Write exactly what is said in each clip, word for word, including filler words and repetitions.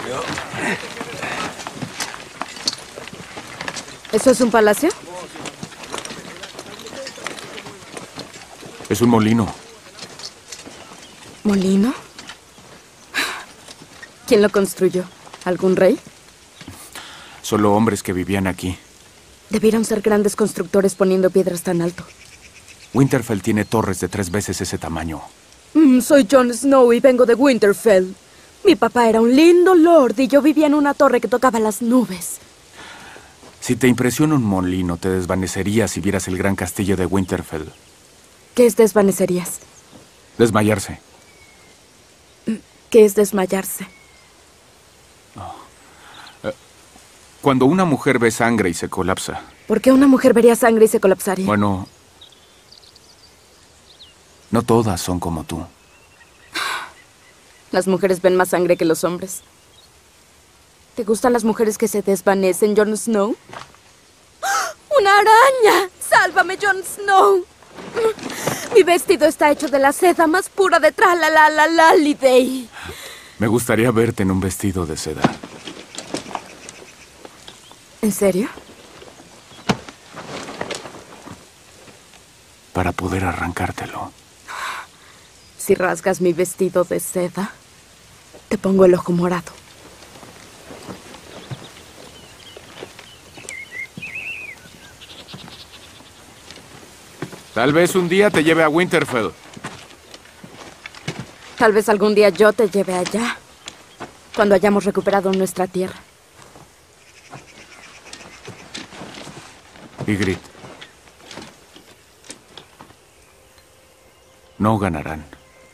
¿Eso es un palacio? Es un molino. ¿Molino? ¿Quién lo construyó? ¿Algún rey? Solo hombres que vivían aquí. Debieron ser grandes constructores poniendo piedras tan alto. Winterfell tiene torres de tres veces ese tamaño. Mm, soy Jon Snow y vengo de Winterfell. Mi papá era un lindo lord y yo vivía en una torre que tocaba las nubes. Si te impresiona un molino, te desvanecerías si vieras el gran castillo de Winterfell. ¿Qué es desvanecerías? Desmayarse. ¿Qué es desmayarse? Oh. Eh, cuando una mujer ve sangre y se colapsa. ¿Por qué una mujer vería sangre y se colapsaría? Bueno, no todas son como tú. Las mujeres ven más sangre que los hombres. ¿Te gustan las mujeres que se desvanecen, Jon Snow? ¡Una araña! ¡Sálvame, Jon Snow! Mi vestido está hecho de la seda más pura de Tralalalaliday. Me gustaría verte en un vestido de seda. ¿En serio? Para poder arrancártelo. Si rasgas mi vestido de seda, te pongo el ojo morado. Tal vez un día te lleve a Winterfell. Tal vez algún día yo te lleve allá, cuando hayamos recuperado nuestra tierra. Ygritte. No ganarán.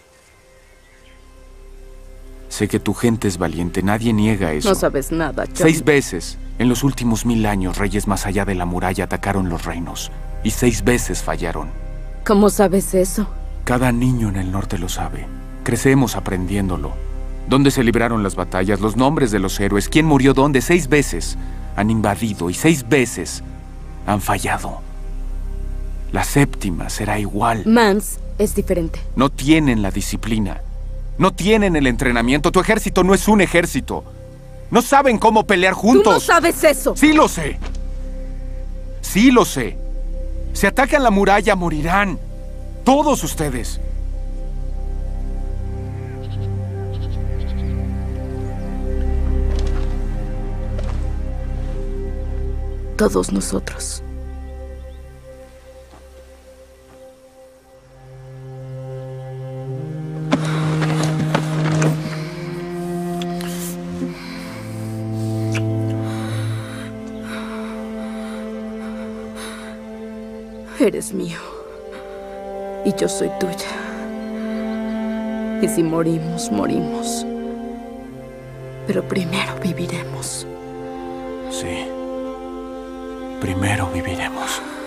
Sé que tu gente es valiente, nadie niega eso. No sabes nada, Jon. Seis veces, en los últimos mil años, reyes más allá de la muralla atacaron los reinos. Y seis veces fallaron. ¿Cómo sabes eso? Cada niño en el norte lo sabe. Crecemos aprendiéndolo. ¿Dónde se libraron las batallas? Los nombres de los héroes. ¿Quién murió dónde? Seis veces han invadido y seis veces han fallado. La séptima será igual. Mance es diferente. No tienen la disciplina. No tienen el entrenamiento. Tu ejército no es un ejército. No saben cómo pelear juntos. ¡Tú no sabes eso! Sí lo sé. Sí lo sé. Si atacan la muralla, morirán. Todos ustedes. Todos nosotros. Eres mío. Y yo soy tuya. Y si morimos, morimos. Pero primero viviremos. Sí. Primero viviremos.